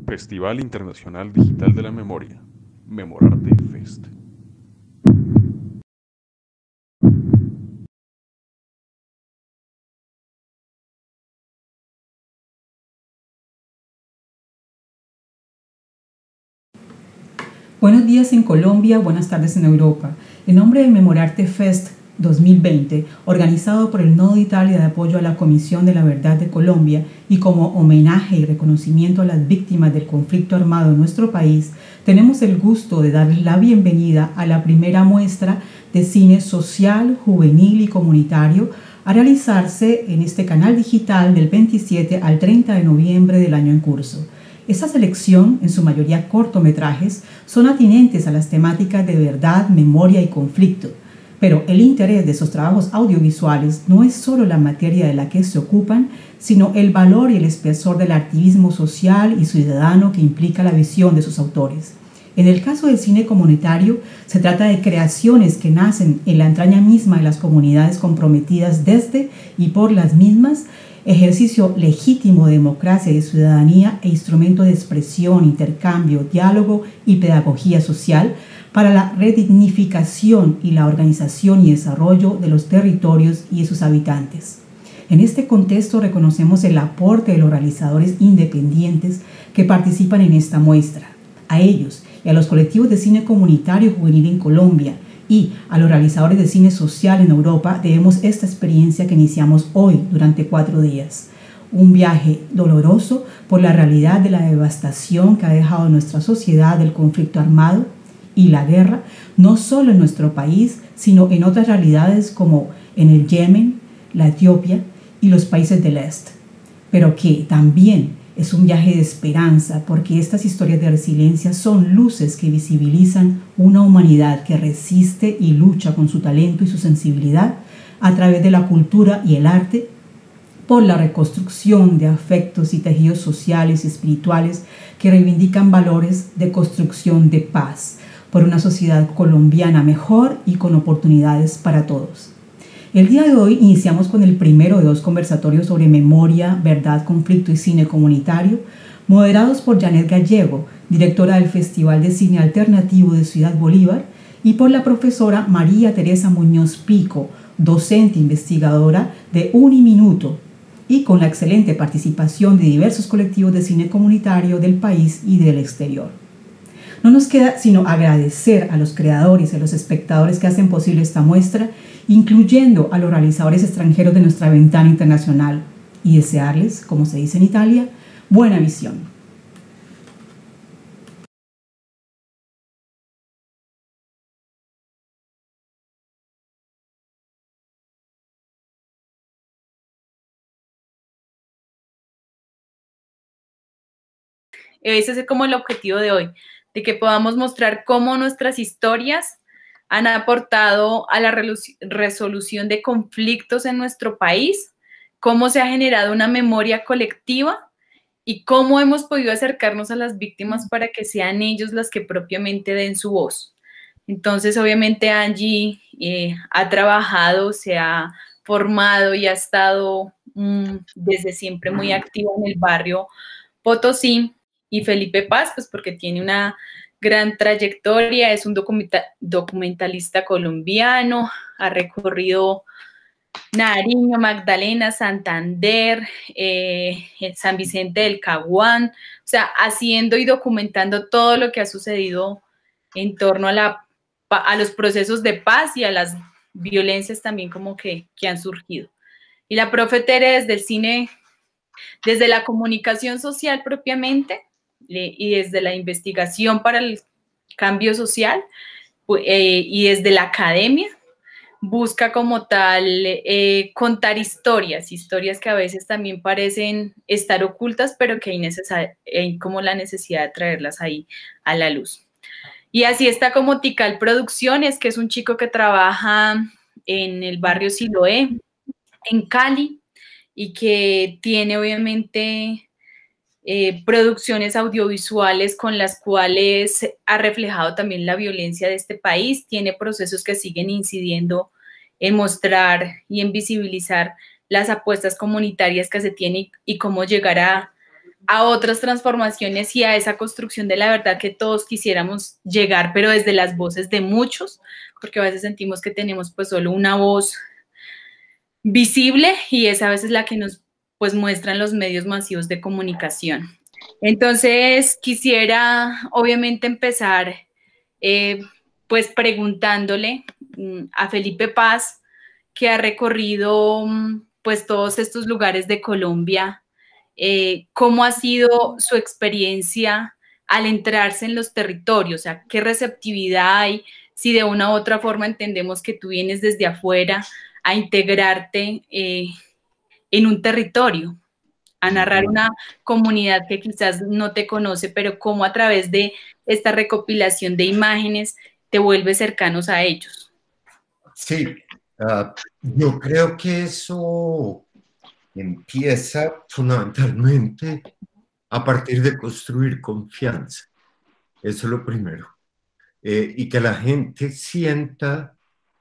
Festival Internacional Digital de la Memoria, Memorarte Fest. Buenos días en Colombia, buenas tardes en Europa. En nombre de Memorarte Fest 2020, organizado por el Nodo de Italia de apoyo a la Comisión de la Verdad de Colombia y como homenaje y reconocimiento a las víctimas del conflicto armado en nuestro país, tenemos el gusto de darles la bienvenida a la primera muestra de cine social, juvenil y comunitario a realizarse en este canal digital del 27 al 30 de noviembre del año en curso. Esta selección, en su mayoría cortometrajes, son atinentes a las temáticas de verdad, memoria y conflicto. Pero el interés de esos trabajos audiovisuales no es solo la materia de la que se ocupan, sino el valor y el espesor del activismo social y ciudadano que implica la visión de sus autores. En el caso del cine comunitario, se trata de creaciones que nacen en la entraña misma de las comunidades comprometidas desde y por las mismas, ejercicio legítimo de democracia y ciudadanía e instrumento de expresión, intercambio, diálogo y pedagogía social para la redignificación y la organización y desarrollo de los territorios y de sus habitantes. En este contexto reconocemos el aporte de los realizadores independientes que participan en esta muestra. A ellos y a los colectivos de cine comunitario juvenil en Colombia y a los realizadores de cine social en Europa debemos esta experiencia que iniciamos hoy durante 4 días. Un viaje doloroso por la realidad de la devastación que ha dejado nuestra sociedad el conflicto armado y la guerra, no solo en nuestro país, sino en otras realidades como en el Yemen, la Etiopía y los países del este. Pero que también es un viaje de esperanza, porque estas historias de resiliencia son luces que visibilizan una humanidad que resiste y lucha con su talento y su sensibilidad a través de la cultura y el arte por la reconstrucción de afectos y tejidos sociales y espirituales que reivindican valores de construcción de paz, por una sociedad colombiana mejor y con oportunidades para todos. El día de hoy iniciamos con el primero de 2 conversatorios sobre memoria, verdad, conflicto y cine comunitario, moderados por Janet Gallego, directora del Festival de Cine Alternativo de Ciudad Bolívar, y por la profesora María Teresa Muñoz Pico, docente investigadora de Uniminuto, y con la excelente participación de diversos colectivos de cine comunitario del país y del exterior. No nos queda sino agradecer a los creadores y a los espectadores que hacen posible esta muestra, incluyendo a los realizadores extranjeros de nuestra ventana internacional, y desearles, como se dice en Italia, buena visión. Ese es como el objetivo de hoy, de que podamos mostrar cómo nuestras historias han aportado a la resolución de conflictos en nuestro país, cómo se ha generado una memoria colectiva y cómo hemos podido acercarnos a las víctimas para que sean ellos las que propiamente den su voz. Entonces, obviamente, Angie ha trabajado, se ha formado y ha estado desde siempre muy activa en el barrio Potosí, y Felipe Paz, pues porque tiene una gran trayectoria, es un documentalista colombiano, ha recorrido Nariño, Magdalena, Santander, San Vicente del Caguán, o sea, haciendo y documentando todo lo que ha sucedido en torno a los procesos de paz y a las violencias también como que han surgido. Y la profe Tere desde el cine, desde la comunicación social propiamente, y desde la investigación para el cambio social y desde la academia, busca como tal contar historias que a veces también parecen estar ocultas, pero que hay como la necesidad de traerlas ahí a la luz. Y así está como Tikal Producciones, que es un chico que trabaja en el barrio Siloé, en Cali, y que tiene obviamente producciones audiovisuales con las cuales ha reflejado también la violencia de este país, tiene procesos que siguen incidiendo en mostrar y en visibilizar las apuestas comunitarias que se tienen y cómo llegar a otras transformaciones y a esa construcción de la verdad que todos quisiéramos llegar, pero desde las voces de muchos, porque a veces sentimos que tenemos pues solo una voz visible y es a veces la que nos pues muestran los medios masivos de comunicación. Entonces quisiera obviamente empezar pues preguntándole a Felipe Paz, que ha recorrido pues todos estos lugares de Colombia, cómo ha sido su experiencia al entrarse en los territorios, o sea, qué receptividad hay, si de una u otra forma entendemos que tú vienes desde afuera a integrarte en un territorio, a narrar una comunidad que quizás no te conoce, pero cómo a través de esta recopilación de imágenes te vuelves cercanos a ellos. Sí, yo creo que eso empieza fundamentalmente a partir de construir confianza. Eso es lo primero. Y que la gente sienta,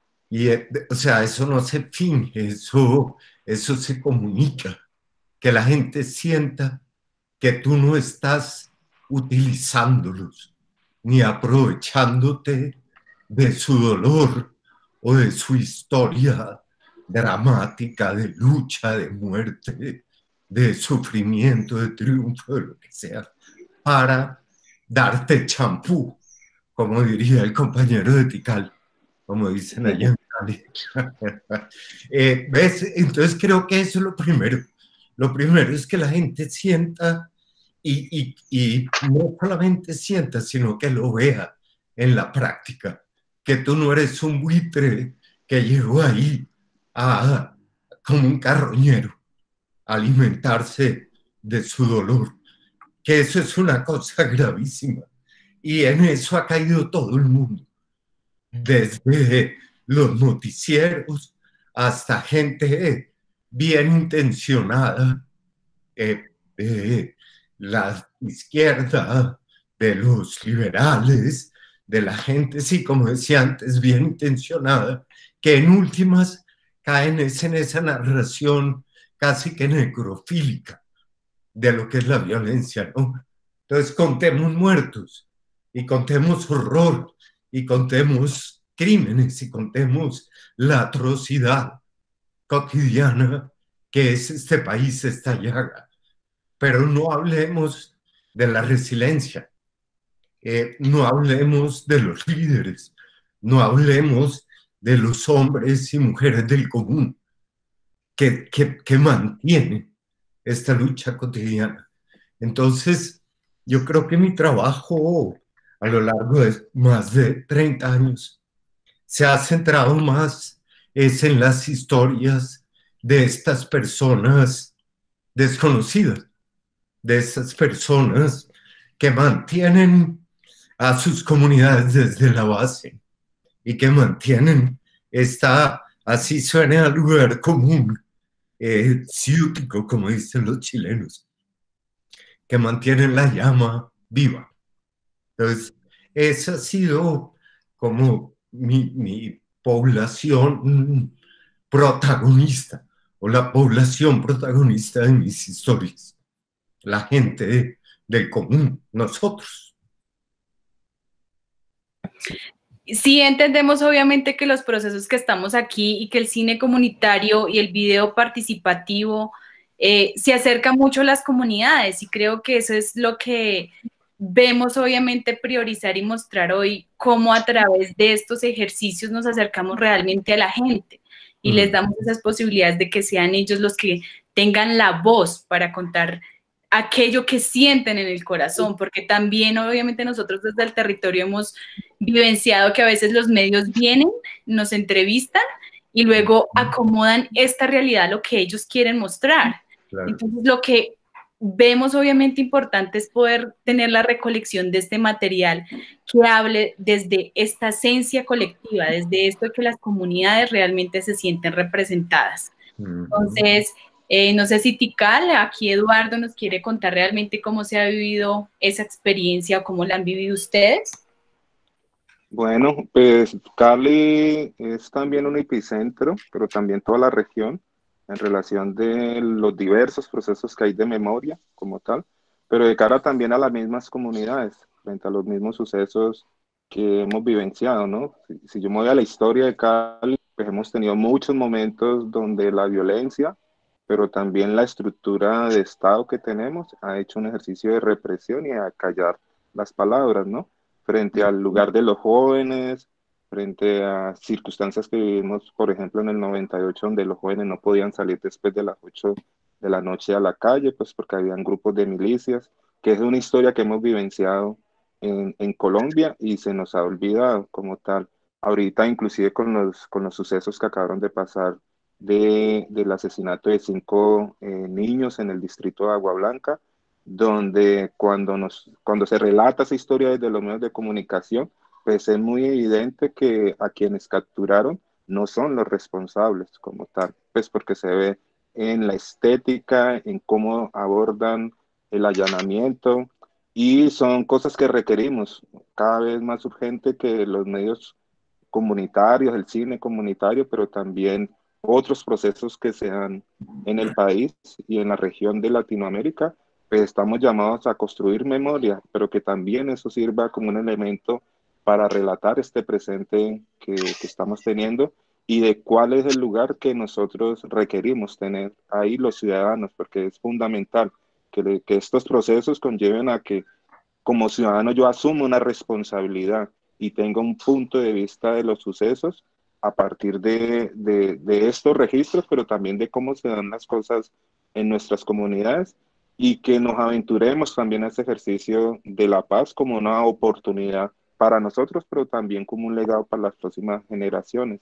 o sea, eso no se finge, eso se comunica. Que la gente sienta que tú no estás utilizándolos ni aprovechándote de su dolor o de su historia dramática de lucha, de muerte, de sufrimiento, de triunfo, de lo que sea, para darte champú, como diría el compañero de Tikal, como dicen allá en Cali. ¿Ves? Entonces creo que eso es lo primero. Lo primero es que la gente sienta y no solamente sienta, sino que lo vea en la práctica, que tú no eres un buitre que llegó ahí como un carroñero a alimentarse de su dolor, que eso es una cosa gravísima. Y en eso ha caído todo el mundo, desde los noticieros hasta gente bien intencionada, la izquierda, de los liberales, de la gente, sí, como decía antes, bien intencionada, que en últimas caen en esa narración casi que necrofílica de lo que es la violencia, ¿no? Entonces contemos muertos y contemos horror y contemos crímenes y contemos la atrocidad cotidiana que es este país, esta llaga. Pero no hablemos de la resiliencia, no hablemos de los líderes, no hablemos de los hombres y mujeres del común que mantienen esta lucha cotidiana. Entonces, yo creo que mi trabajo a lo largo de más de 30 años se ha centrado más en las historias de estas personas desconocidas, de esas personas que mantienen a sus comunidades desde la base y que mantienen esta, así suena al lugar común, ciútico, como dicen los chilenos, que mantienen la llama viva. Entonces, esa ha sido como mi población protagonista, o la población protagonista de mis historias, la gente del común, nosotros. Sí, entendemos obviamente que los procesos que estamos aquí y que el cine comunitario y el video participativo se acerca mucho a las comunidades, y creo que eso es lo que vemos obviamente priorizar y mostrar hoy, cómo a través de estos ejercicios nos acercamos realmente a la gente y les damos esas posibilidades de que sean ellos los que tengan la voz para contar aquello que sienten en el corazón, porque también obviamente nosotros desde el territorio hemos vivenciado que a veces los medios vienen, nos entrevistan y luego acomodan esta realidad a lo que ellos quieren mostrar. Claro. Entonces lo que vemos obviamente importante es poder tener la recolección de este material que hable desde esta esencia colectiva, desde esto que las comunidades realmente se sienten representadas. Entonces, no sé si Tikal, aquí Eduardo nos quiere contar realmente cómo se ha vivido esa experiencia o cómo la han vivido ustedes. Bueno, pues Cali es también un epicentro, pero también toda la región en relación de los diversos procesos que hay de memoria como tal. pero de cara también a las mismas comunidades, frente a los mismos sucesos que hemos vivenciado, ¿no? Si yo me voy a la historia de Cali, pues hemos tenido muchos momentos donde la violencia, pero también la estructura de Estado que tenemos ha hecho un ejercicio de represión y a callar las palabras, ¿no? Frente al lugar de los jóvenes, frente a circunstancias que vivimos, por ejemplo, en el 98, donde los jóvenes no podían salir después de las 8 de la noche a la calle, pues porque habían grupos de milicias, que es una historia que hemos vivenciado en Colombia y se nos ha olvidado como tal. Ahorita, inclusive con los sucesos que acabaron de pasar del asesinato de 5 niños en el distrito de Agua Blanca, donde cuando se relata esa historia desde los medios de comunicación, pues es muy evidente que a quienes capturaron no son los responsables como tal, pues porque se ve en la estética, en cómo abordan el allanamiento, y son cosas que requerimos cada vez más urgente que los medios comunitarios, el cine comunitario, pero también otros procesos que se dan en el país y en la región de Latinoamérica, pues estamos llamados a construir memoria, pero que también eso sirva como un elemento para relatar este presente que estamos teniendo y de cuál es el lugar que nosotros requerimos tener ahí los ciudadanos, porque es fundamental que estos procesos conlleven a que como ciudadano yo asumo una responsabilidad y tenga un punto de vista de los sucesos a partir de estos registros, pero también de cómo se dan las cosas en nuestras comunidades y que nos aventuremos también a ese ejercicio de la paz como una oportunidad para nosotros, pero también como un legado para las próximas generaciones.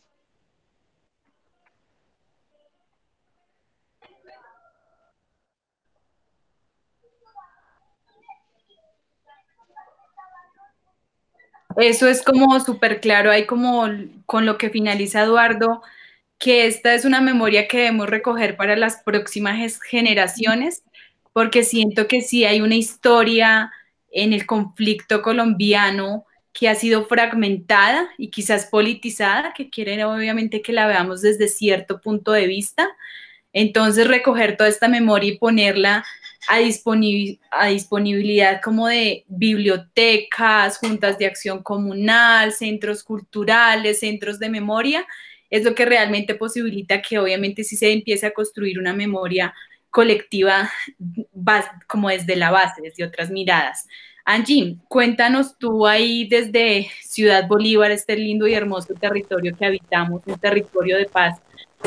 Eso es como súper claro, hay como con lo que finaliza Eduardo, que esta es una memoria que debemos recoger para las próximas generaciones, porque siento que sí hay una historia en el conflicto colombiano que ha sido fragmentada y quizás politizada, que quieren obviamente que la veamos desde cierto punto de vista. Entonces, recoger toda esta memoria y ponerla a disponibilidad como de bibliotecas, juntas de acción comunal, centros culturales, centros de memoria, es lo que realmente posibilita que obviamente sí se empiece a construir una memoria colectiva como desde la base, desde otras miradas. Angie, cuéntanos tú ahí desde Ciudad Bolívar, este lindo y hermoso territorio que habitamos, un territorio de paz.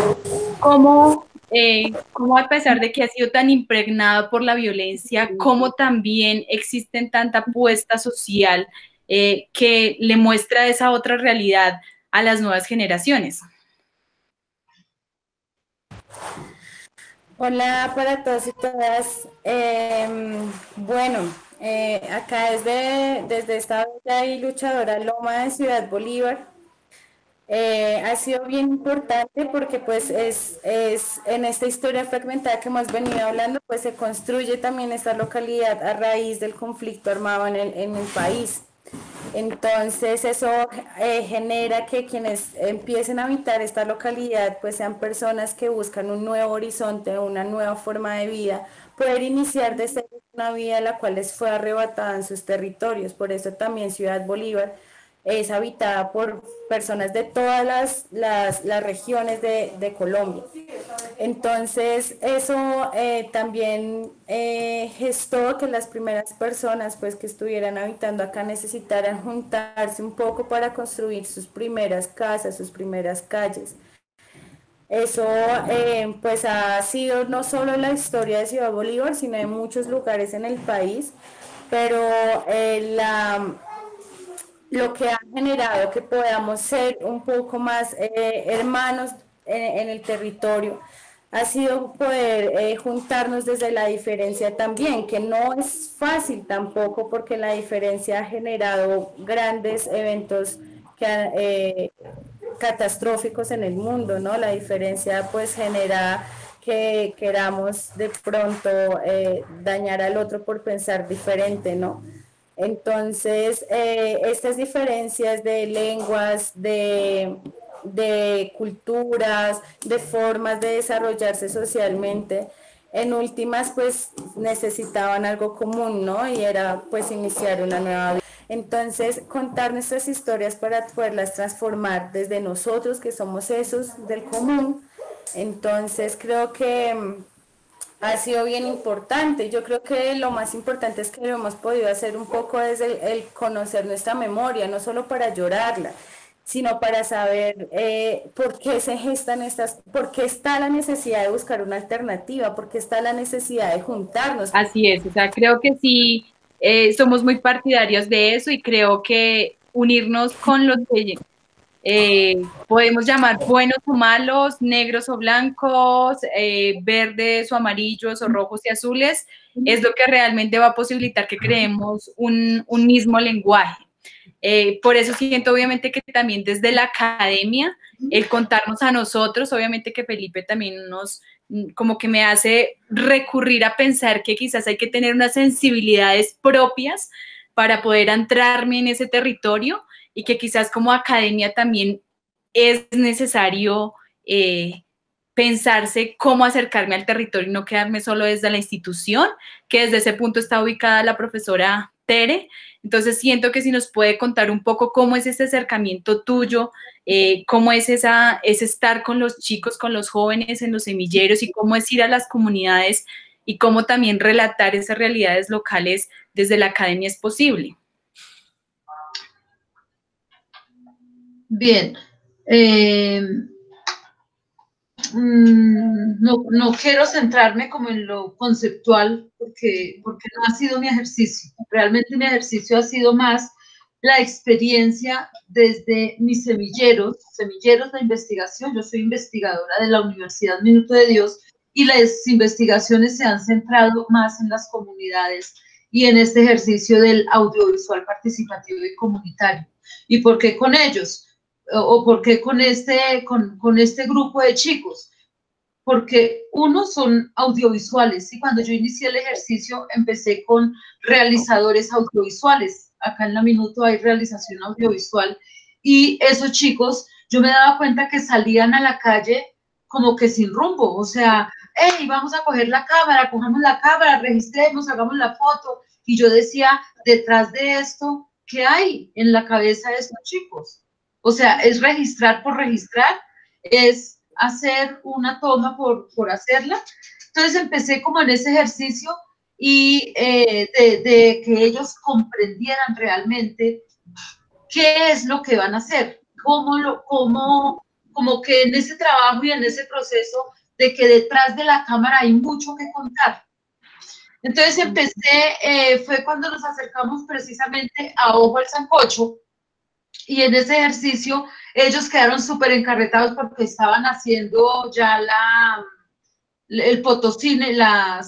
¿Cómo a pesar de que ha sido tan impregnado por la violencia, cómo también existe tanta apuesta social que le muestra esa otra realidad a las nuevas generaciones? Hola para todos y todas. Bueno, acá desde esta bella y luchadora loma de Ciudad Bolívar, ha sido bien importante porque pues es en esta historia fragmentada que hemos venido hablando, pues se construye también esta localidad a raíz del conflicto armado en el país. Entonces eso genera que quienes empiecen a habitar esta localidad pues sean personas que buscan un nuevo horizonte, una nueva forma de vida, poder iniciar de cero una vida la cual les fue arrebatada en sus territorios. Por eso también Ciudad Bolívar es habitada por personas de todas las regiones de Colombia. Entonces eso también gestó que las primeras personas pues que estuvieran habitando acá necesitaran juntarse un poco para construir sus primeras casas, sus primeras calles. Eso pues ha sido no solo la historia de Ciudad Bolívar, sino de muchos lugares en el país, pero lo que ha generado que podamos ser un poco más hermanos en el territorio ha sido poder juntarnos desde la diferencia también, que no es fácil tampoco porque la diferencia ha generado grandes eventos catastróficos en el mundo, ¿no? La diferencia pues genera que queramos de pronto dañar al otro por pensar diferente, ¿no? Entonces, estas diferencias de lenguas, de culturas, de formas de desarrollarse socialmente, en últimas pues necesitaban algo común, ¿no? Y era pues iniciar una nueva vida. Entonces, contar nuestras historias para poderlas transformar desde nosotros, que somos esos del común. Entonces, creo que ha sido bien importante. Yo creo que lo más importante es que lo hemos podido hacer un poco desde el conocer nuestra memoria, no solo para llorarla, sino para saber por qué se gestan por qué está la necesidad de buscar una alternativa, por qué está la necesidad de juntarnos. Así es, o sea, creo que sí, somos muy partidarios de eso y creo que unirnos con los que podemos llamar buenos o malos, negros o blancos, verdes o amarillos o rojos y azules, es lo que realmente va a posibilitar que creemos un mismo lenguaje. Por eso siento obviamente que también desde la academia, el contarnos a nosotros, obviamente que Felipe también como que me hace recurrir a pensar que quizás hay que tener unas sensibilidades propias para poder entrarme en ese territorio y que quizás como academia también es necesario pensarse cómo acercarme al territorio y no quedarme solo desde la institución, que desde ese punto está ubicada la profesora Tere. Entonces siento que si nos puede contar un poco cómo es ese acercamiento tuyo, cómo es ese estar con los chicos, con los jóvenes en los semilleros y cómo es ir a las comunidades y cómo también relatar esas realidades locales desde la academia es posible. Bien, no quiero centrarme como en lo conceptual porque no ha sido mi ejercicio. Realmente mi ejercicio ha sido más la experiencia desde mis semilleros de investigación. Yo soy investigadora de la Universidad Minuto de Dios y las investigaciones se han centrado más en las comunidades y en este ejercicio del audiovisual participativo y comunitario. ¿Y por qué con ellos? ¿O por qué con este grupo de chicos? Porque unos son audiovisuales, y cuando yo inicié el ejercicio empecé con realizadores audiovisuales. Acá en la Minuto hay realización audiovisual, y esos chicos, yo me daba cuenta que salían a la calle como que sin rumbo, o sea, hey, vamos a coger la cámara, cojamos la cámara, registremos, hagamos la foto, y yo decía, detrás de esto, ¿qué hay en la cabeza de estos chicos? O sea, es registrar por registrar, es hacer una toma por hacerla. Entonces empecé como en ese ejercicio y de que ellos comprendieran realmente qué es lo que van a hacer, como que en ese trabajo y en ese proceso de que detrás de la cámara hay mucho que contar. Entonces fue cuando nos acercamos precisamente a Ojo al Sancocho, y en ese ejercicio ellos quedaron súper encarretados porque estaban haciendo ya el fotocine, la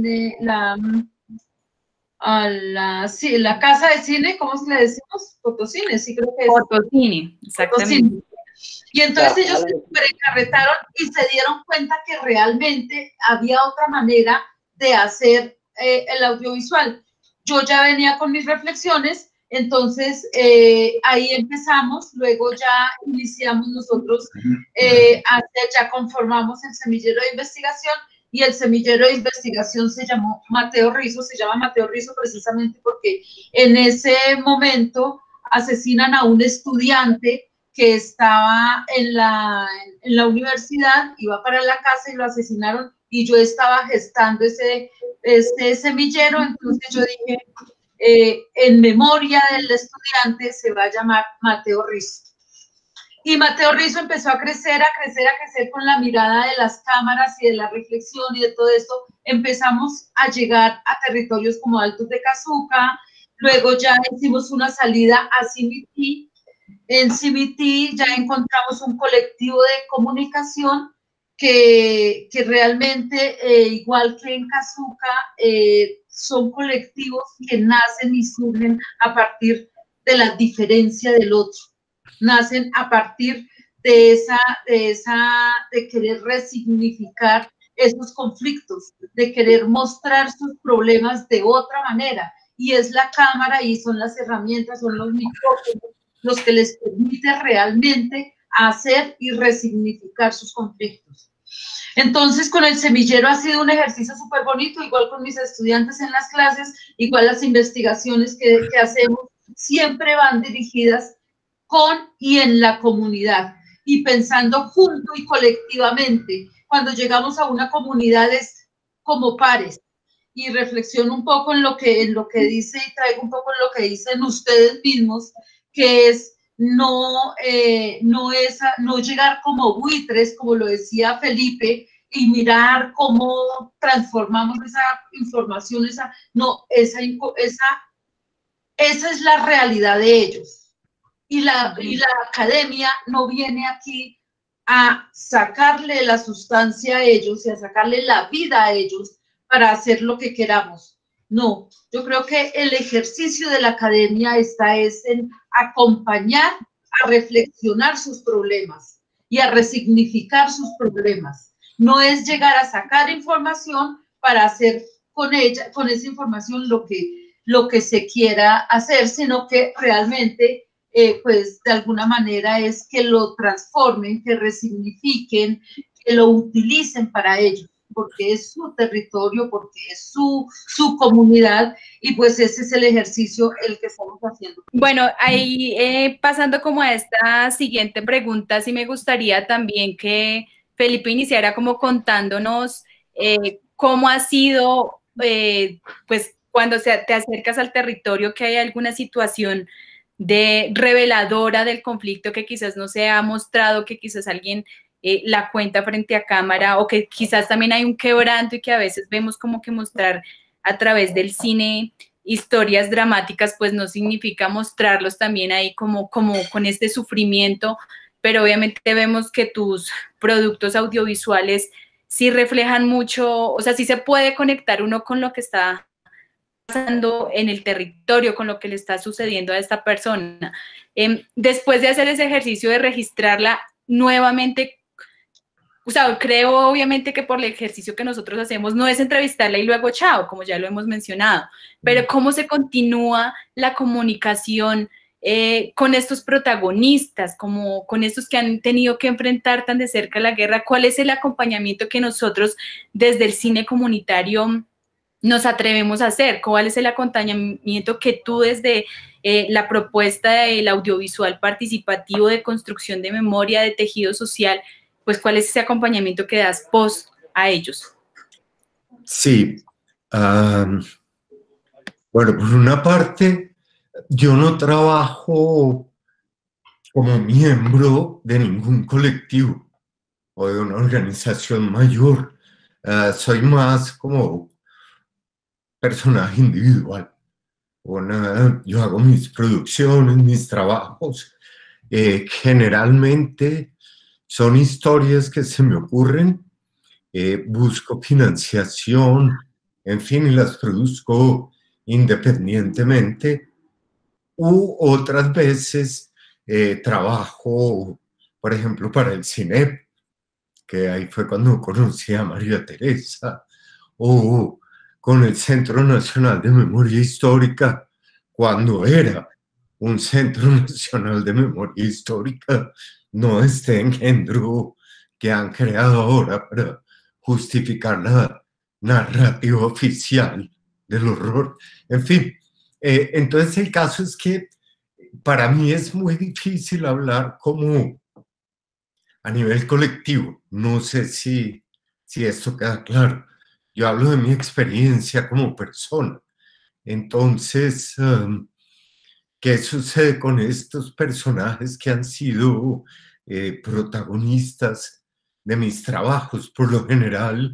casa de cine, ¿cómo se le decimos? Fotocine, sí creo que es. Fotocine, exactamente. Fotocine. Y entonces ellos se súper encarretaron y se dieron cuenta que realmente había otra manera de hacer el audiovisual. Yo ya venía con mis reflexiones. Entonces, ahí empezamos, luego ya iniciamos nosotros, ya conformamos el semillero de investigación, y el semillero de investigación se llama Mateo Rizo precisamente porque en ese momento asesinan a un estudiante que estaba en la universidad, iba para la casa y lo asesinaron, y yo estaba gestando ese semillero. Entonces yo dije, en memoria del estudiante se va a llamar Mateo Rizo. Y Mateo Rizo empezó a crecer con la mirada de las cámaras y de la reflexión y de todo esto. Empezamos a llegar a territorios como Altos de Cazuca, luego ya hicimos una salida a Cimití. En Cimití ya encontramos un colectivo de comunicación que realmente, igual que en Cazuca, son colectivos que nacen y surgen a partir de la diferencia del otro, nacen a partir de querer resignificar esos conflictos, de querer mostrar sus problemas de otra manera, y es la cámara y son las herramientas, son los micrófonos los que les permite realmente hacer y resignificar sus conflictos. Entonces, con el semillero ha sido un ejercicio súper bonito, igual con mis estudiantes en las clases, igual las investigaciones que hacemos, siempre van dirigidas con y en la comunidad, y pensando junto y colectivamente. Cuando llegamos a una comunidad es como pares, y reflexiono un poco en lo que dice, y traigo un poco en lo que dicen ustedes mismos, que es no llegar como buitres, como lo decía Felipe, y mirar cómo transformamos esa información, esa es la realidad de ellos. Y la academia no viene aquí a sacarle la sustancia a ellos y a sacarle la vida a ellos para hacer lo que queramos. No, yo creo que el ejercicio de la academia está en acompañar a reflexionar sus problemas y a resignificar sus problemas. No es llegar a sacar información para hacer con esa información lo que se quiera hacer, sino que realmente, pues de alguna manera es que lo transformen, que resignifiquen, que lo utilicen para ellos, porque es su territorio, porque es su comunidad, y pues ese es el ejercicio el que estamos haciendo. Bueno, ahí pasando como a esta siguiente pregunta, sí me gustaría también que Felipe iniciara como contándonos cómo ha sido, pues cuando te acercas al territorio, que hay alguna situación reveladora del conflicto que quizás no se ha mostrado, que quizás alguien la cuenta frente a cámara, o que quizás también hay un quebranto y que a veces vemos como que mostrar a través del cine historias dramáticas, pues no significa mostrarlos también ahí como con este sufrimiento, pero obviamente vemos que tus productos audiovisuales sí reflejan mucho, o sea, sí se puede conectar uno con lo que está pasando en el territorio, con lo que le está sucediendo a esta persona. Después de hacer ese ejercicio de registrarla nuevamente, o sea, creo obviamente que por el ejercicio que nosotros hacemos no es entrevistarla y luego chao, como ya lo hemos mencionado, pero cómo se continúa la comunicación con estos protagonistas, como con estos que han tenido que enfrentar tan de cerca la guerra. ¿Cuál es el acompañamiento que nosotros desde el cine comunitario nos atrevemos a hacer? ¿Cuál es el acompañamiento que tú desde la propuesta del audiovisual participativo de construcción de memoria, de tejido social, pues cuál es ese acompañamiento que das post a ellos? Sí. Bueno, por una parte, yo no trabajo como miembro de ningún colectivo o de una organización mayor. Soy más como personaje individual. Yo hago mis producciones, mis trabajos. Generalmente son historias que se me ocurren, busco financiación, en fin, y las produzco independientemente. U otras veces trabajo, por ejemplo, para el CINEP, que ahí fue cuando conocí a María Teresa, o con el Centro Nacional de Memoria Histórica, cuando era un Centro Nacional de Memoria Histórica, no este engendro que han creado ahora para justificar la narrativa oficial del horror. En fin, entonces el caso es que para mí es muy difícil hablar como a nivel colectivo. No sé si esto queda claro. Yo hablo de mi experiencia como persona. Entonces, ¿qué sucede con estos personajes que han sido protagonistas de mis trabajos? Por lo general,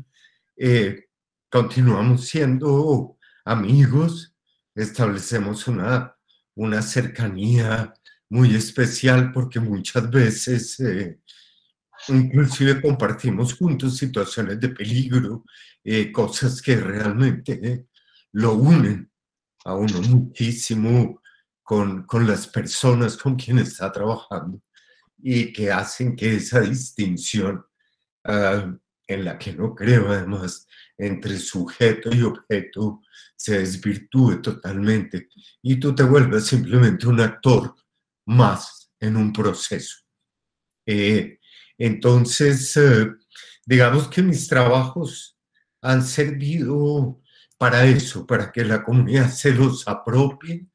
continuamos siendo amigos, establecemos una cercanía muy especial porque muchas veces inclusive compartimos juntos situaciones de peligro, cosas que realmente lo unen a uno muchísimo con las personas con quienes está trabajando y que hacen que esa distinción en la que no creo además entre sujeto y objeto se desvirtúe totalmente y tú te vuelves simplemente un actor más en un proceso. Entonces, digamos que mis trabajos han servido para eso, para que la comunidad se los apropie,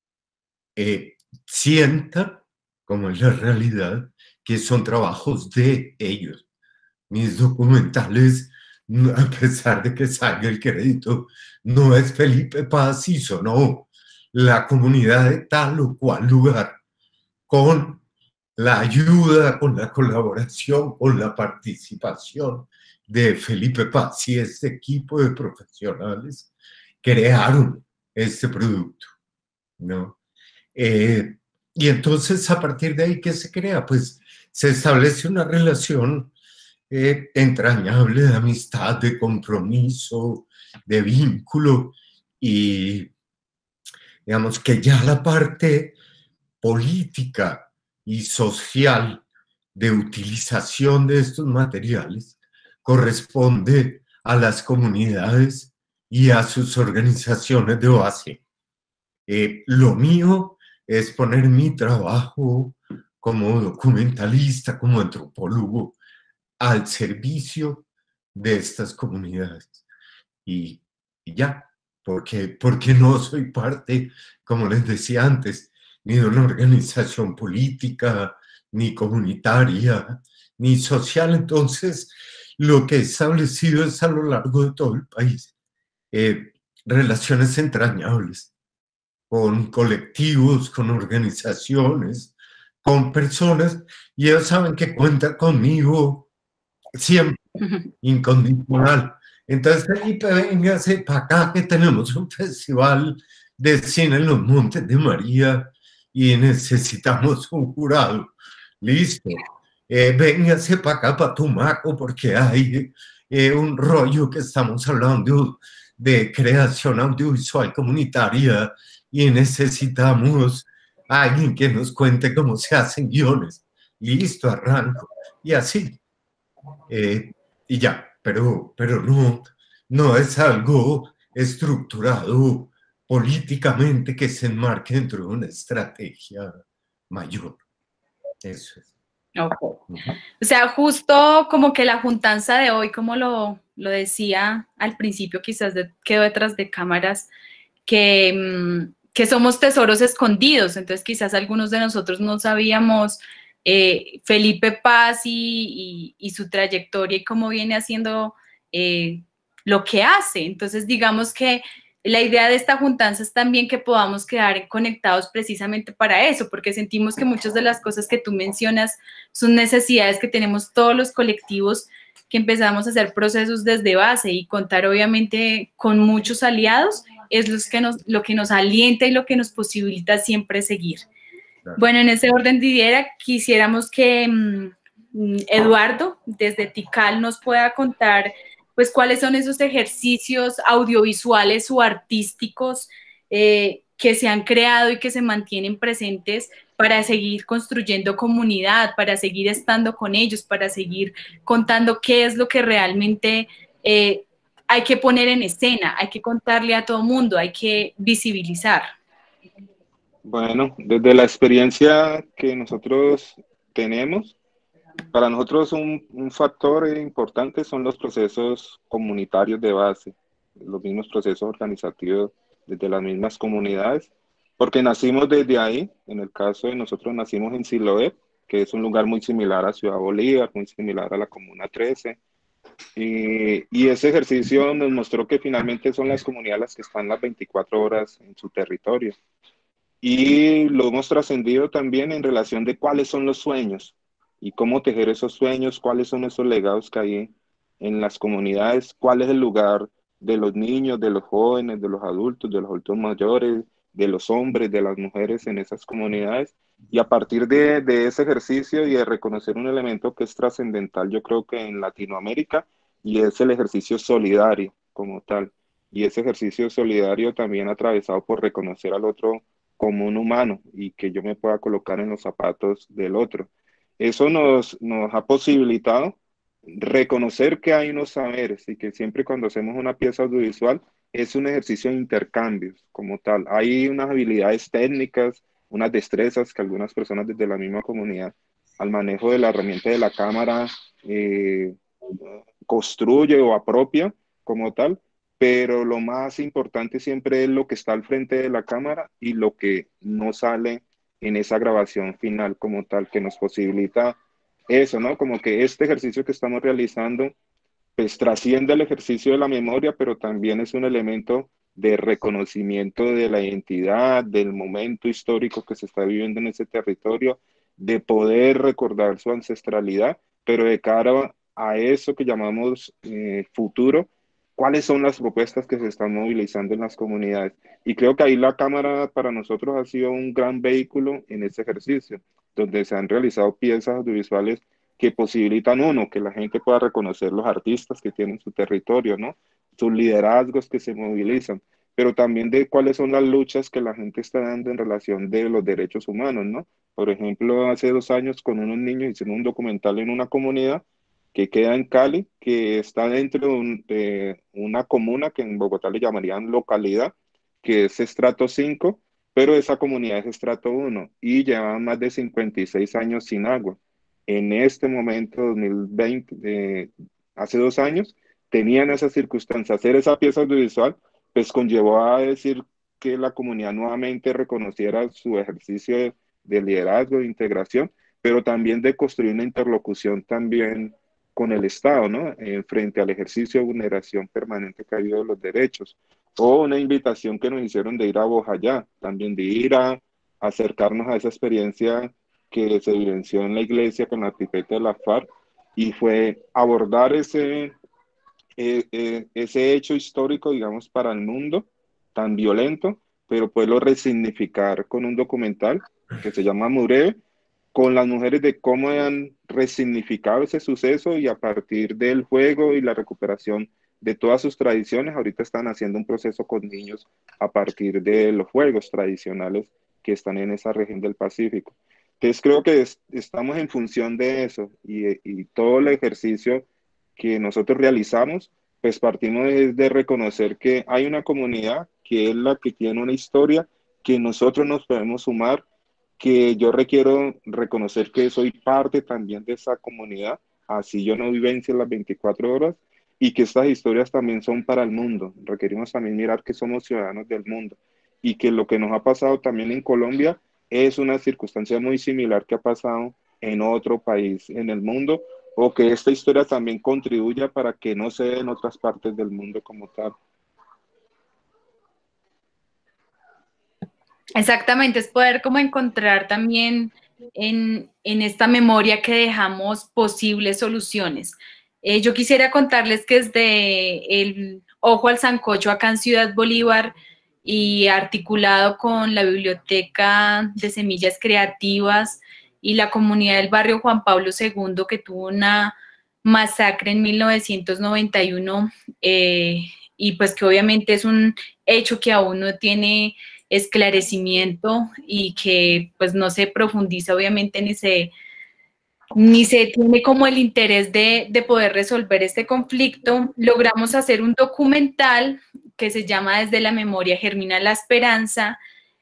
sienta, como es la realidad, que son trabajos de ellos. Mis documentales, a pesar de que salga el crédito, no es Felipe Paz hizo, no, la comunidad de tal o cual lugar, con la ayuda, con la colaboración, con la participación de Felipe Paz y este equipo de profesionales, crearon este producto, ¿no? Y entonces, a partir de ahí, ¿qué se crea? Pues se establece una relación entrañable de amistad, de compromiso, de vínculo, y digamos que ya la parte política y social de utilización de estos materiales corresponde a las comunidades y a sus organizaciones de base. Lo mío es poner mi trabajo como documentalista, como antropólogo, al servicio de estas comunidades. Y ya, porque no soy parte, como les decía antes, ni de una organización política, ni comunitaria, ni social. Entonces, lo que he establecido es a lo largo de todo el país relaciones entrañables con colectivos, con organizaciones, con personas, y ellos saben que cuentan conmigo siempre, incondicional. Entonces, Felipe, véngase para acá que tenemos un festival de cine en los Montes de María y necesitamos un jurado. Listo. Véngase para acá, para Tumaco, porque hay un rollo que estamos hablando de creación audiovisual comunitaria y necesitamos a alguien que nos cuente cómo se hacen guiones. Listo, arranco. Y así. Y ya, pero no es algo estructurado políticamente que se enmarque dentro de una estrategia mayor. Eso es. Okay. O sea, justo como que la juntanza de hoy, como lo decía al principio, quizás quedó detrás de cámaras, que somos tesoros escondidos. Entonces quizás algunos de nosotros no sabíamos Felipe Paz y su trayectoria y cómo viene haciendo lo que hace. Entonces digamos que la idea de esta juntanza es también que podamos quedar conectados precisamente para eso, porque sentimos que muchas de las cosas que tú mencionas son necesidades que tenemos todos los colectivos que empezamos a hacer procesos desde base, y contar obviamente con muchos aliados es lo que nos alienta y lo que nos posibilita siempre seguir. Claro. Bueno, en ese orden de idea, quisiéramos que Eduardo, desde Tikal, nos pueda contar pues cuáles son esos ejercicios audiovisuales o artísticos que se han creado y que se mantienen presentes para seguir construyendo comunidad, para seguir estando con ellos, para seguir contando qué es lo que realmente hay que poner en escena, hay que contarle a todo mundo, hay que visibilizar. Bueno, desde la experiencia que nosotros tenemos, para nosotros un factor importante son los procesos comunitarios de base, los mismos procesos organizativos desde las mismas comunidades, porque nacimos desde ahí. En el caso de nosotros nacimos en Siloé, que es un lugar muy similar a Ciudad Bolívar, muy similar a la Comuna 13, y ese ejercicio nos mostró que finalmente son las comunidades las que están las 24 horas en su territorio. Y lo hemos trascendido también en relación de cuáles son los sueños y cómo tejer esos sueños, cuáles son esos legados que hay en las comunidades, cuál es el lugar de los niños, de los jóvenes, de los adultos mayores, de los hombres, de las mujeres en esas comunidades. Y a partir de ese ejercicio y de reconocer un elemento que es trascendental, yo creo que en Latinoamérica, y es el ejercicio solidario como tal. Y ese ejercicio solidario también atravesado por reconocer al otro como un humano y que yo me pueda colocar en los zapatos del otro. Eso nos ha posibilitado reconocer que hay unos saberes y que siempre cuando hacemos una pieza audiovisual es un ejercicio de intercambios como tal. Hay unas habilidades técnicas, unas destrezas que algunas personas desde la misma comunidad al manejo de la herramienta de la cámara construye o apropia como tal, pero lo más importante siempre es lo que está al frente de la cámara y lo que no sale en esa grabación final como tal, que nos posibilita eso, ¿no? Como que este ejercicio que estamos realizando, pues trasciende el ejercicio de la memoria, pero también es un elemento de reconocimiento de la identidad, del momento histórico que se está viviendo en ese territorio, de poder recordar su ancestralidad, pero de cara a eso que llamamos futuro, cuáles son las propuestas que se están movilizando en las comunidades. Y creo que ahí la cámara para nosotros ha sido un gran vehículo en ese ejercicio, donde se han realizado piezas audiovisuales que posibilitan, uno, que la gente pueda reconocer los artistas que tienen su territorio, ¿no? Sus liderazgos que se movilizan, pero también de cuáles son las luchas que la gente está dando en relación de los derechos humanos, ¿no? Por ejemplo, hace 2 años con unos niños hicieron un documental en una comunidad que queda en Cali, que está dentro de una comuna que en Bogotá le llamarían localidad, que es estrato 5, pero esa comunidad es estrato 1 y lleva más de 56 años sin agua. En este momento, 2020, hace 2 años, tenían esas circunstancias. Hacer esa pieza audiovisual, pues conllevó a decir que la comunidad nuevamente reconociera su ejercicio de liderazgo, de integración, pero también de construir una interlocución también con el Estado, ¿no? Frente al ejercicio de vulneración permanente que ha habido de los derechos. O una invitación que nos hicieron de ir a Bojayá, también de ir a acercarnos a esa experiencia que se vivenció en la iglesia con la arquitecta de la FARC, y fue abordar ese hecho histórico, digamos, para el mundo tan violento, pero poderlo resignificar con un documental que se llama Mureve, con las mujeres de cómo han resignificado ese suceso y a partir del juego y la recuperación de todas sus tradiciones, ahorita están haciendo un proceso con niños a partir de los juegos tradicionales que están en esa región del Pacífico. Entonces creo que estamos en función de eso y todo el ejercicio que nosotros realizamos, pues partimos de reconocer que hay una comunidad que es la que tiene una historia, que nosotros nos podemos sumar, que yo requiero reconocer que soy parte también de esa comunidad, así yo no vivencio las 24 horas, y que estas historias también son para el mundo. Requerimos también mirar que somos ciudadanos del mundo y que lo que nos ha pasado también en Colombia es una circunstancia muy similar que ha pasado en otro país en el mundo, o que esta historia también contribuya para que no se dé en otras partes del mundo como tal. Exactamente, es poder como encontrar también en esta memoria que dejamos posibles soluciones. Yo quisiera contarles que desde el Ojo al Sancocho acá en Ciudad Bolívar y articulado con la Biblioteca de Semillas Creativas y la comunidad del barrio Juan Pablo II, que tuvo una masacre en 1991, y pues que obviamente es un hecho que aún no tiene esclarecimiento y que pues no se profundiza obviamente ni se tiene como el interés de poder resolver este conflicto. Logramos hacer un documental que se llama Desde la Memoria Germina la Esperanza,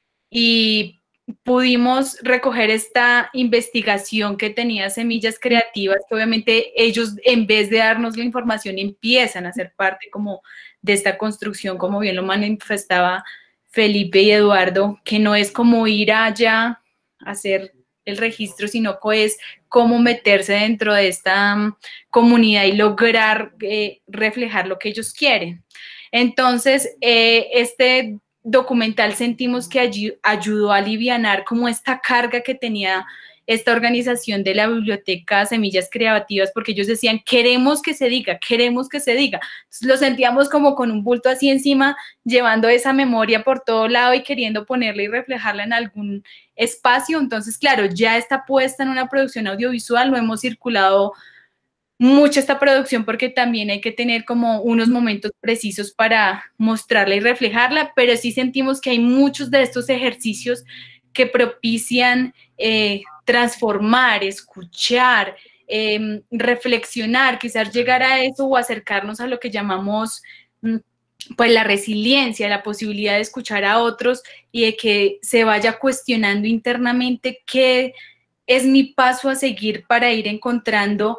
y pudimos recoger esta investigación que tenía Semillas Creativas, que obviamente ellos, en vez de darnos la información, empiezan a ser parte como de esta construcción, como bien lo manifestaba Felipe y Eduardo, que no es como ir allá a hacer el registro, sino que es cómo meterse dentro de esta comunidad y lograr reflejar lo que ellos quieren. Entonces, este documental sentimos que ayudó a alivianar como esta carga que tenía esta organización de la Biblioteca Semillas Creativas, porque ellos decían, queremos que se diga, queremos que se diga. Entonces, lo sentíamos como con un bulto así encima, llevando esa memoria por todo lado y queriendo ponerla y reflejarla en algún espacio. Entonces, claro, ya está puesta en una producción audiovisual, lo hemos circulado mucho esta producción porque también hay que tener como unos momentos precisos para mostrarla y reflejarla, pero sí sentimos que hay muchos de estos ejercicios que propician transformar, escuchar, reflexionar, quizás llegar a eso o acercarnos a lo que llamamos pues la resiliencia, la posibilidad de escuchar a otros y de que se vaya cuestionando internamente qué es mi paso a seguir para ir encontrando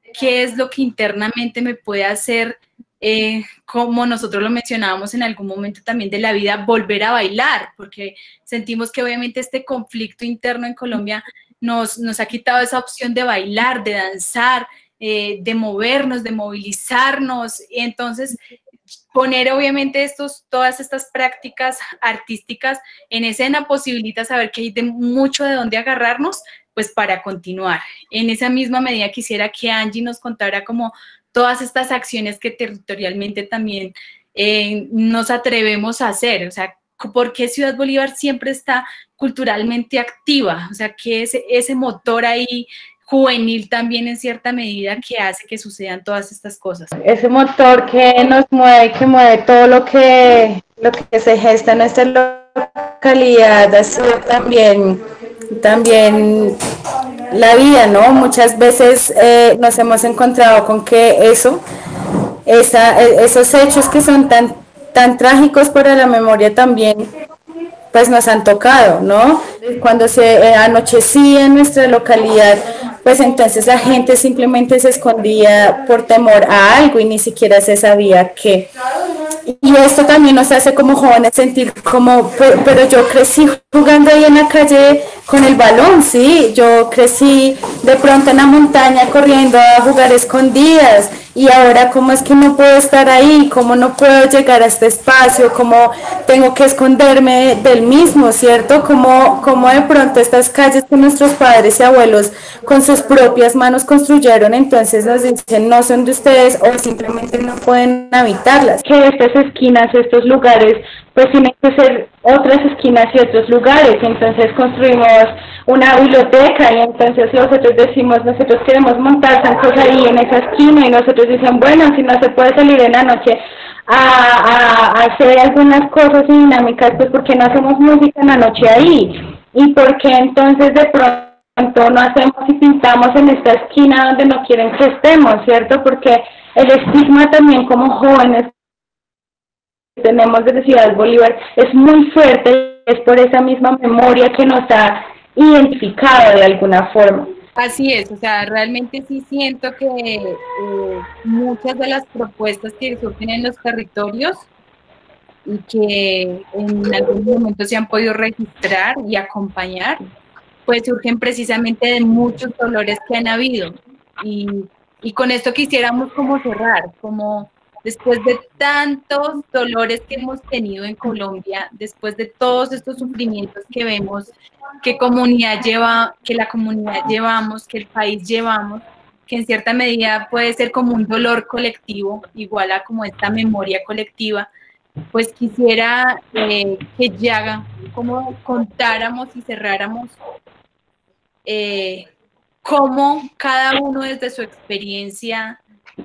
qué es lo que internamente me puede hacer, como nosotros lo mencionábamos en algún momento también de la vida, volver a bailar, porque sentimos que obviamente este conflicto interno en Colombia nos ha quitado esa opción de bailar, de danzar, de movernos, de movilizarnos. Y entonces poner obviamente todas estas prácticas artísticas en escena posibilita saber que hay mucho de dónde agarrarnos, pues para continuar. En esa misma medida quisiera que Angie nos contara como todas estas acciones que territorialmente también nos atrevemos a hacer, o sea, ¿por qué Ciudad Bolívar siempre está culturalmente activa? O sea, ¿qué es ese motor ahí juvenil también en cierta medida que hace que sucedan todas estas cosas? Ese motor que nos mueve, que mueve todo lo que se gesta en nuestra localidad, ha sido también la vida, ¿no? Muchas veces nos hemos encontrado con que esos hechos que son tan trágicos para la memoria también, pues nos han tocado, ¿no? Cuando se anochecía en nuestra localidad, pues entonces la gente simplemente se escondía por temor a algo y ni siquiera se sabía qué. Y esto también nos hace como jóvenes sentir como, pero yo crecí jugando ahí en la calle con el balón, sí, yo crecí de pronto en la montaña corriendo a jugar escondidas, y ahora cómo es que no puedo estar ahí, cómo no puedo llegar a este espacio, cómo tengo que esconderme del mismo, ¿cierto? Cómo de pronto estas calles que nuestros padres y abuelos con sus propias manos construyeron, entonces nos dicen no son de ustedes o simplemente no pueden habitarlas. Que estas esquinas, estos lugares, pues tienen que ser otras esquinas y otros lugares, entonces construimos una biblioteca y entonces nosotros decimos, nosotros queremos montar zancos ahí en esa esquina y nosotros dicen, bueno, si no se puede salir en la noche a hacer algunas cosas y dinámicas, pues ¿por qué no hacemos música en la noche ahí? ¿Y por qué entonces de pronto no hacemos y pintamos en esta esquina donde no quieren que estemos, ¿cierto? Porque el estigma también como jóvenes tenemos desde Ciudad Bolívar es muy fuerte, es por esa misma memoria que nos ha identificado de alguna forma. Así es, o sea, realmente sí siento que muchas de las propuestas que surgen en los territorios y que en algún momento se han podido registrar y acompañar, pues surgen precisamente de muchos dolores que han habido. Y con esto quisiéramos como cerrar, como después de tantos dolores que hemos tenido en Colombia, después de todos estos sufrimientos que vemos, que la comunidad llevamos, que el país llevamos, que en cierta medida puede ser como un dolor colectivo, igual a como esta memoria colectiva, pues quisiera que ya como contáramos y cerráramos cómo cada uno desde su experiencia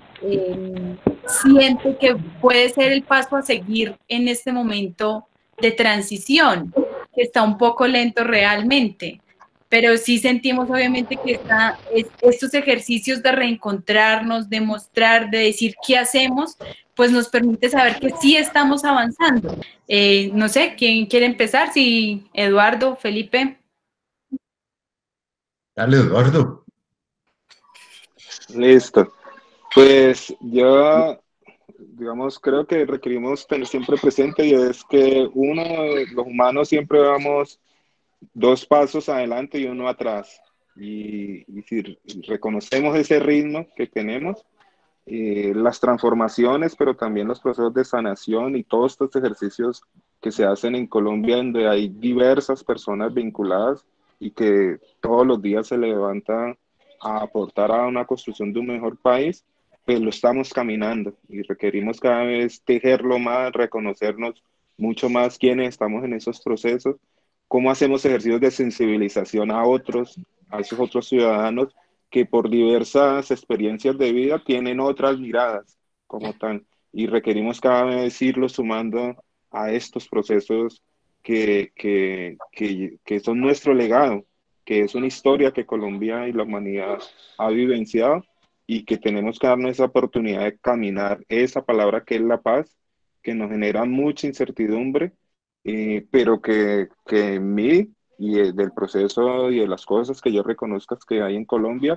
siente que puede ser el paso a seguir en este momento de transición, que está un poco lento realmente, pero sí sentimos obviamente que estos ejercicios de reencontrarnos, de mostrar, de decir qué hacemos, pues nos permite saber que sí estamos avanzando. No sé, ¿quién quiere empezar? Si Eduardo, Felipe. Dale, Eduardo. Listo. Pues yo, digamos, creo que requerimos tener siempre presente y es que los humanos siempre vamos 2 pasos adelante y 1 atrás. Y si reconocemos ese ritmo que tenemos, las transformaciones, pero también los procesos de sanación y todos estos ejercicios que se hacen en Colombia, donde hay diversas personas vinculadas y que todos los días se levantan a aportar a una construcción de un mejor país, pues lo estamos caminando y requerimos cada vez tejerlo más, reconocernos mucho más quiénes estamos en esos procesos, cómo hacemos ejercicios de sensibilización a esos otros ciudadanos que por diversas experiencias de vida tienen otras miradas como tal, y requerimos cada vez irlos sumando a estos procesos que son nuestro legado, que es una historia que Colombia y la humanidad ha vivenciado y que tenemos que darnos esa oportunidad de caminar esa palabra que es la paz, que nos genera mucha incertidumbre, pero que en mí y del proceso y de las cosas que yo reconozco que hay en Colombia,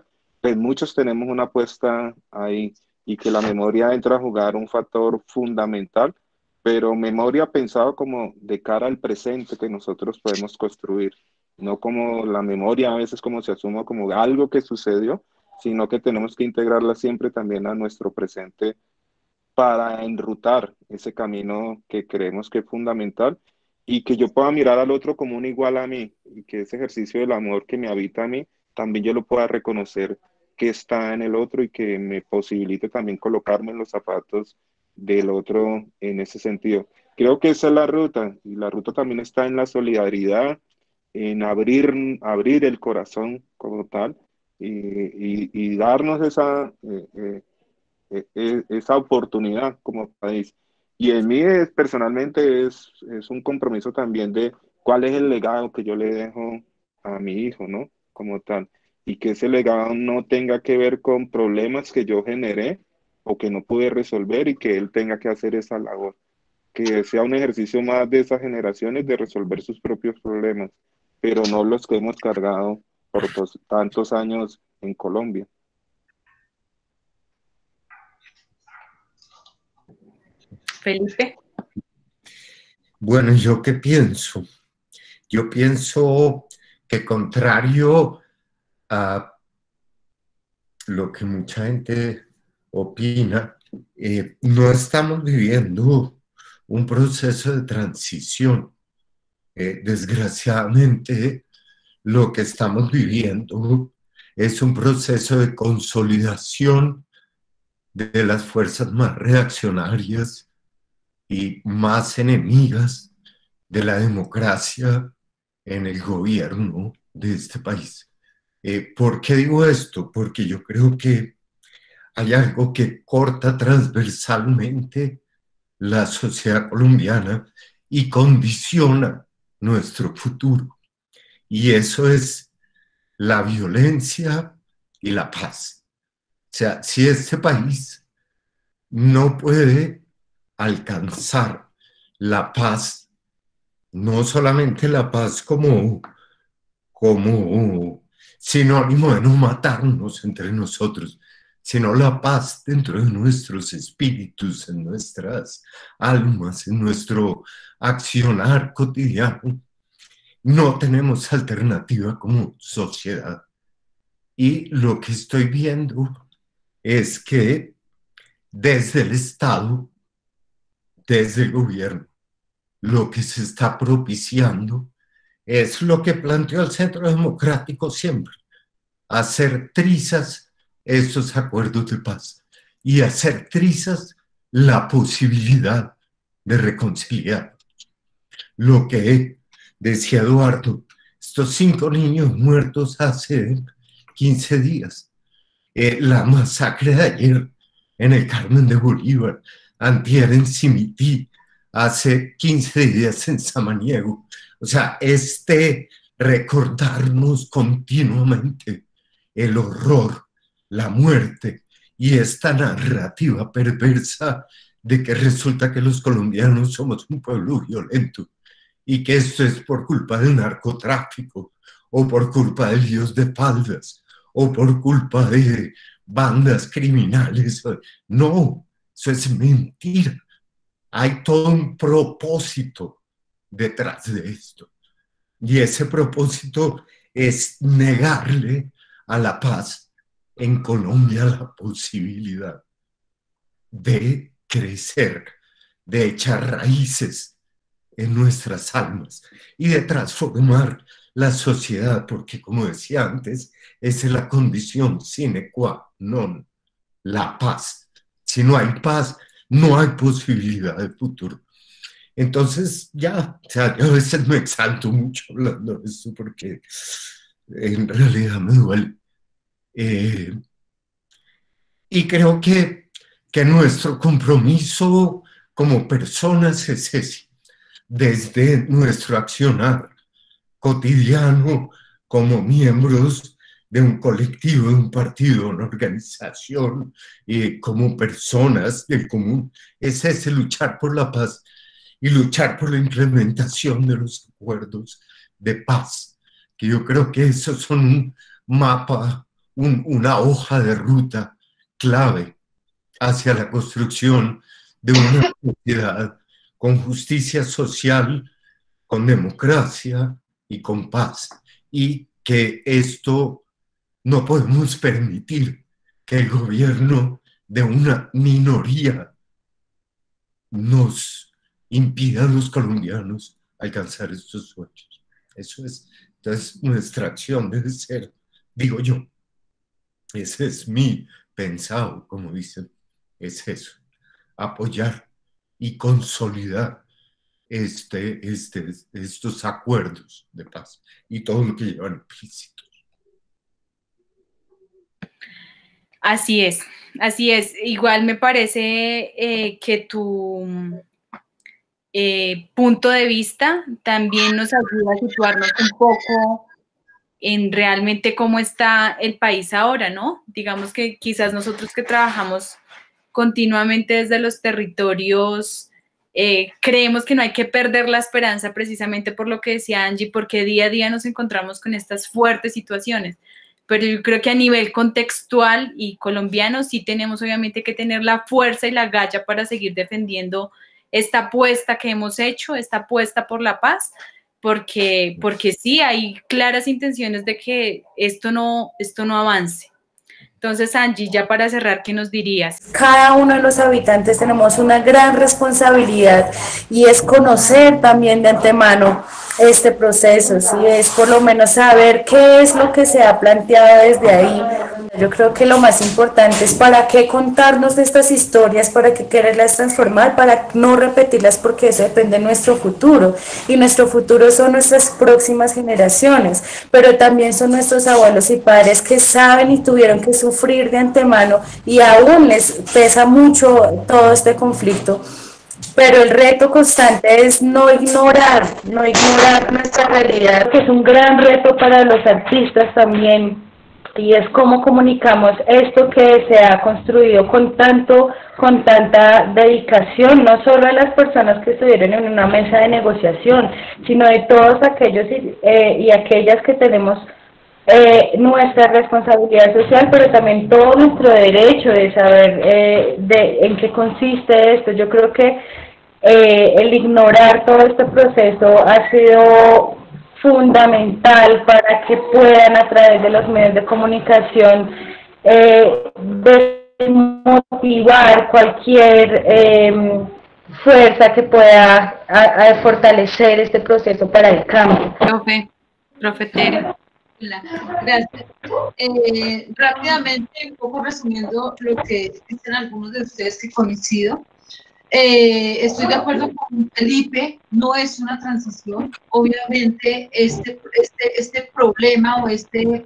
pues muchos tenemos una apuesta ahí y que la memoria entra a jugar un factor fundamental, pero memoria pensado como de cara al presente que nosotros podemos construir, no como la memoria a veces como se asume como algo que sucedió, sino que tenemos que integrarla siempre también a nuestro presente para enrutar ese camino que creemos que es fundamental y que yo pueda mirar al otro como un igual a mí y que ese ejercicio del amor que me habita a mí, también yo lo pueda reconocer que está en el otro y que me posibilite también colocarme en los zapatos del otro en ese sentido. Creo que esa es la ruta y la ruta también está en la solidaridad, en abrir el corazón como tal y darnos esa oportunidad como país. Y en mí personalmente es un compromiso también de cuál es el legado que yo le dejo a mi hijo, ¿no? Como tal. Y que ese legado no tenga que ver con problemas que yo generé o que no pude resolver y que él tenga que hacer esa labor. Que sea un ejercicio más de esas generaciones de resolver sus propios problemas, pero no los que hemos cargado por tantos años en Colombia. Felipe. Bueno, ¿yo qué pienso? Yo pienso que contrario a lo que mucha gente opina, no estamos viviendo un proceso de transición. Desgraciadamente, lo que estamos viviendo es un proceso de consolidación de las fuerzas más reaccionarias y más enemigas de la democracia en el gobierno de este país. ¿Por qué digo esto? Porque yo creo que hay algo que corta transversalmente la sociedad colombiana y condiciona nuestro futuro. Y eso es la violencia y la paz. O sea, si este país no puede alcanzar la paz, no solamente la paz como sinónimo de no matarnos entre nosotros, sino la paz dentro de nuestros espíritus, en nuestras almas, en nuestro accionar cotidiano, no tenemos alternativa como sociedad. Y lo que estoy viendo es que desde el Estado, desde el gobierno, lo que se está propiciando es lo que planteó el Centro Democrático siempre, hacer trizas estos acuerdos de paz y hacer trizas la posibilidad de reconciliar. Lo que decía Eduardo, estos 5 niños muertos hace 15 días, la masacre de ayer en el Carmen de Bolívar, antier en Simití, hace 15 días en Samaniego. O sea, recordarnos continuamente el horror, la muerte y esta narrativa perversa de que resulta que los colombianos somos un pueblo violento y que esto es por culpa del narcotráfico o por culpa de líos de faldas o por culpa de bandas criminales. No, eso es mentira. Hay todo un propósito detrás de esto. Y ese propósito es negarle a la paz en Colombia la posibilidad de crecer, de echar raíces en nuestras almas y de transformar la sociedad, porque como decía antes, esa es la condición sine qua non, la paz. Si no hay paz, no hay posibilidad de futuro. Entonces, ya, o sea, yo a veces me exalto mucho hablando de esto porque en realidad me duele. Y creo que nuestro compromiso como personas es ese, desde nuestro accionar cotidiano como miembros de un colectivo, de un partido, una organización, como personas del común, es ese luchar por la paz y luchar por la implementación de los acuerdos de paz, que yo creo que esos son un mapa una hoja de ruta clave hacia la construcción de una sociedad con justicia social, con democracia y con paz. Y que esto no podemos permitir que el gobierno de una minoría nos impida a los colombianos alcanzar estos sueños. Eso es, entonces nuestra acción debe ser, digo yo, ese es mi pensado, como dicen, es eso, apoyar y consolidar estos acuerdos de paz y todo lo que llevan implícitos. Así es, así es. Igual me parece que tu punto de vista también nos ayuda a situarnos un poco en realmente cómo está el país ahora, ¿no? Digamos que quizás nosotros que trabajamos continuamente desde los territorios, creemos que no hay que perder la esperanza precisamente por lo que decía Angie, porque día a día nos encontramos con estas fuertes situaciones. Pero yo creo que a nivel contextual y colombiano sí tenemos obviamente que tener la fuerza y la galla para seguir defendiendo esta apuesta que hemos hecho, esta apuesta por la paz, porque sí hay claras intenciones de que esto no avance. Entonces, Angie, ya para cerrar, ¿qué nos dirías? Cada uno de los habitantes tenemos una gran responsabilidad y es conocer también de antemano este proceso, ¿sí? Es por lo menos saber qué es lo que se ha planteado desde ahí. Yo creo que lo más importante es para qué contarnos de estas historias, para qué quererlas transformar, para no repetirlas, porque eso depende de nuestro futuro. Y nuestro futuro son nuestras próximas generaciones, pero también son nuestros abuelos y padres que saben y tuvieron que sufrir de antemano y aún les pesa mucho todo este conflicto. Pero el reto constante es no ignorar nuestra realidad, que es un gran reto para los artistas también. Y es cómo comunicamos esto que se ha construido con tanta dedicación, no solo a las personas que estuvieron en una mesa de negociación, sino de todos aquellos y aquellas que tenemos nuestra responsabilidad social, pero también todo nuestro derecho de saber en qué consiste esto. Yo creo que el ignorar todo este proceso ha sido fundamental para que puedan a través de los medios de comunicación desmotivar cualquier fuerza que pueda fortalecer este proceso para el cambio. Profe Tere. Gracias. Rápidamente, un poco resumiendo lo que dicen algunos de ustedes, que coincido. Estoy de acuerdo con Felipe, no es una transición. Obviamente este problema o este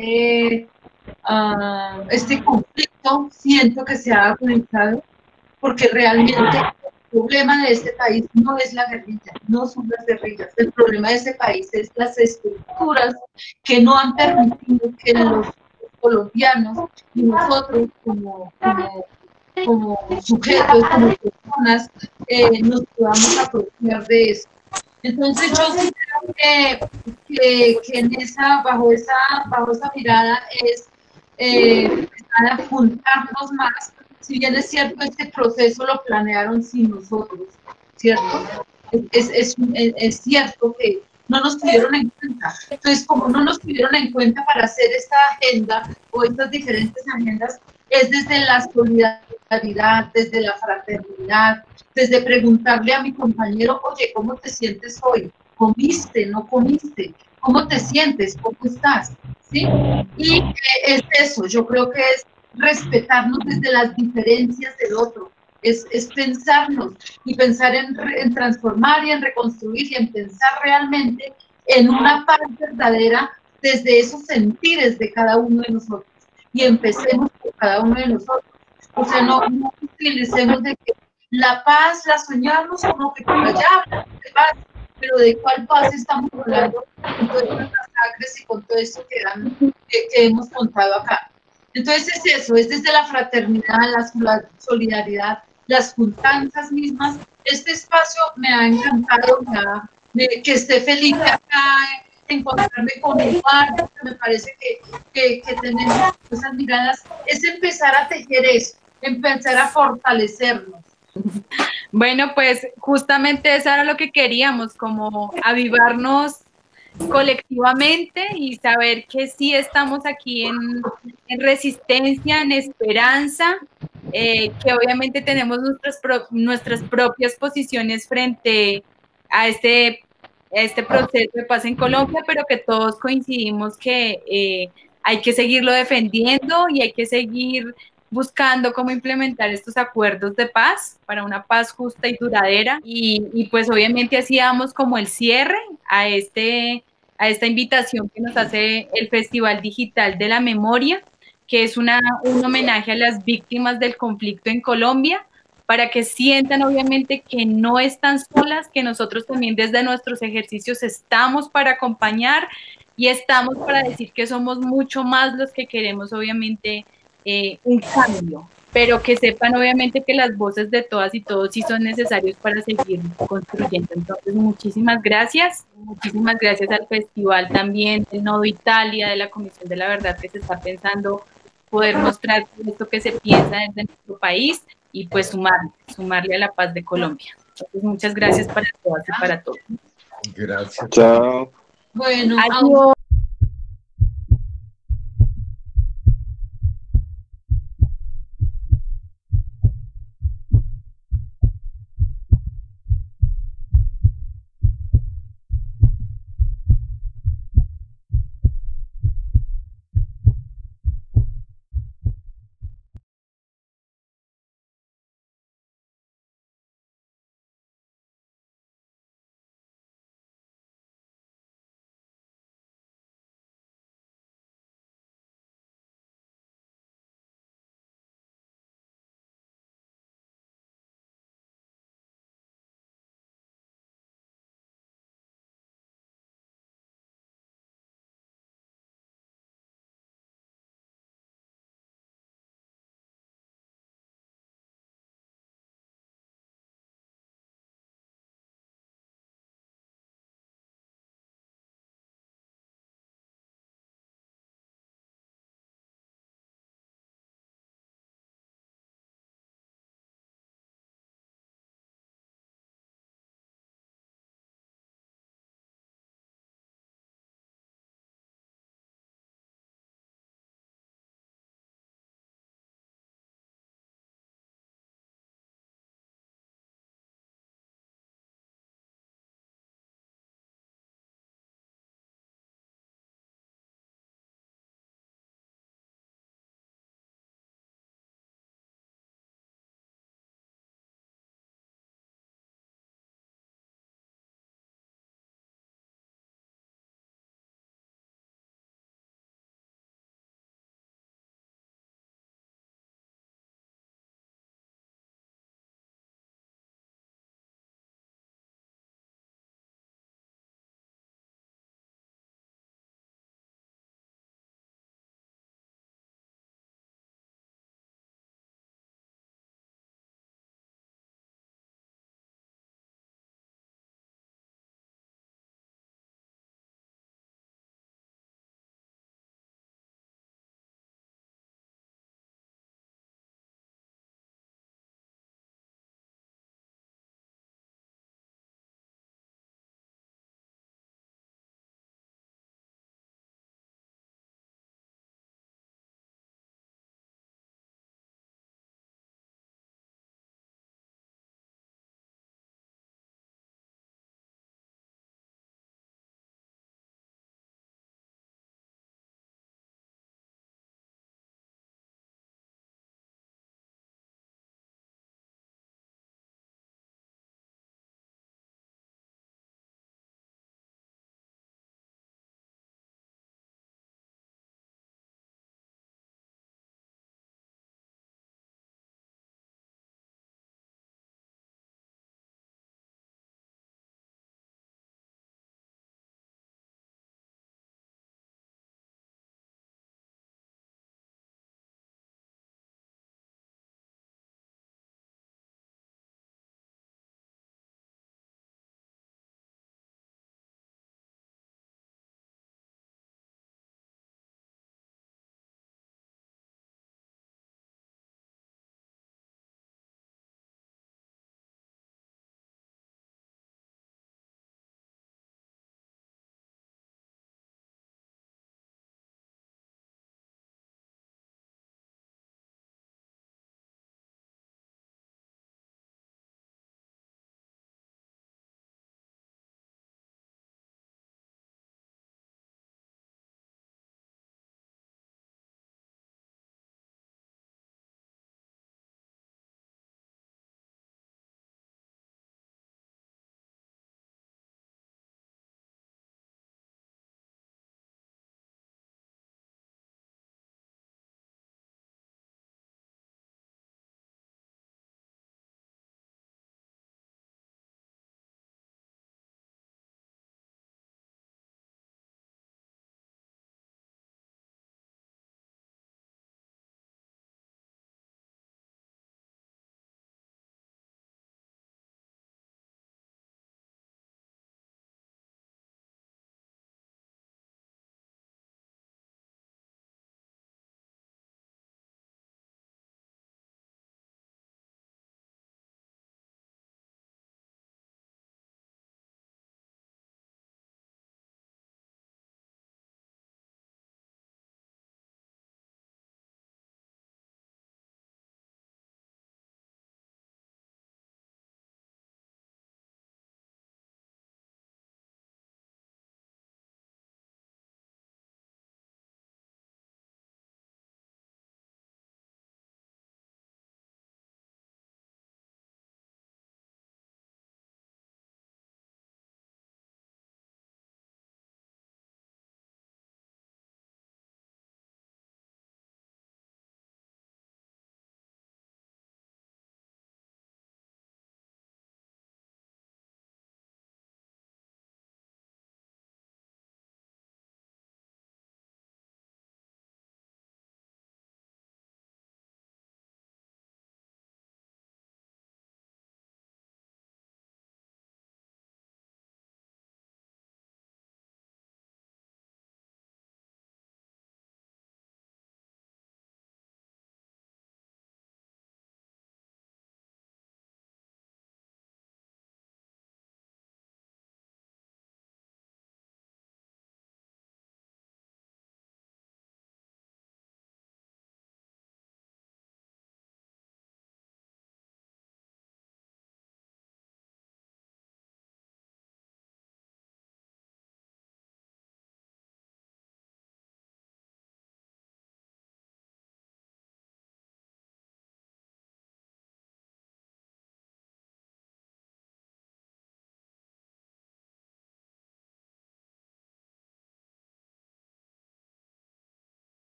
conflicto siento que se ha agudizado, porque realmente el problema de este país no es la guerrilla, no son las guerrillas. El problema de este país es las estructuras que no han permitido que los colombianos y nosotros como sujetos, como personas, nos podamos apropiar de eso. Entonces yo sí creo que bajo esa mirada es empezar a juntarnos más. Si bien es cierto, este proceso lo planearon sin nosotros, ¿cierto? Es cierto que no nos tuvieron en cuenta. Entonces, como no nos tuvieron en cuenta para hacer esta agenda o estas diferentes agendas, es desde la solidaridad, desde la fraternidad, desde preguntarle a mi compañero, oye, ¿cómo te sientes hoy? ¿Comiste? ¿No comiste? ¿Cómo te sientes? ¿Cómo estás? ¿Sí? Y es eso, yo creo que es respetarnos desde las diferencias del otro, es pensarnos y pensar en transformar y en reconstruir y en pensar realmente en una paz verdadera desde esos sentires de cada uno de nosotros. Y empecemos por cada uno de nosotros. O sea, no utilicemos de que la paz la soñamos como que por allá hablamos de paz, pero ¿de cuál paz estamos hablando con todas estas masacres y con todo esto que hemos contado acá? Entonces es eso, es desde la fraternidad, la solidaridad, las juntanzas mismas. Este espacio me ha encantado, que esté Felipe acá encontrarme con Eduardo, me parece que tenemos esas miradas, es empezar a tejer eso, empezar a fortalecernos. Bueno, pues justamente eso era lo que queríamos, como avivarnos colectivamente y saber que sí estamos aquí en resistencia, en esperanza, que obviamente tenemos nuestras propias posiciones frente a este proceso de paz en Colombia, pero que todos coincidimos que hay que seguirlo defendiendo y hay que seguir buscando cómo implementar estos acuerdos de paz para una paz justa y duradera. Y pues obviamente así damos como el cierre a esta invitación que nos hace el Festival Digital de la Memoria, que es un homenaje a las víctimas del conflicto en Colombia, para que sientan obviamente que no están solas, que nosotros también desde nuestros ejercicios estamos para acompañar y estamos para decir que somos mucho más los que queremos obviamente un cambio, pero que sepan obviamente que las voces de todas y todos sí son necesarios para seguir construyendo. Entonces, muchísimas gracias al festival también, del Nodo Italia, de la Comisión de la Verdad, que se está pensando poder mostrar esto que se piensa desde nuestro país y pues sumarle a la paz de Colombia. Entonces, muchas gracias para todas y para todos. Gracias. Chao. Bueno, adiós.